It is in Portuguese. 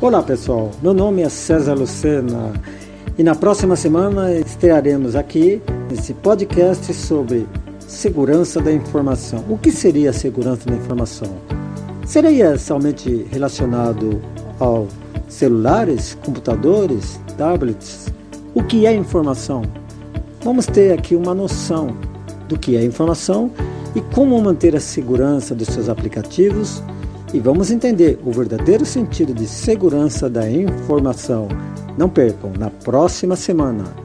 Olá pessoal, meu nome é César Lucena e na próxima semana estrearemos aqui nesse podcast sobre segurança da informação. O que seria a segurança da informação? Seria somente relacionado aos celulares, computadores, tablets? O que é informação? Vamos ter aqui uma noção do que é informação e como manter a segurança dos seus aplicativos. E vamos entender o verdadeiro sentido de segurança da informação. Não percam, na próxima semana.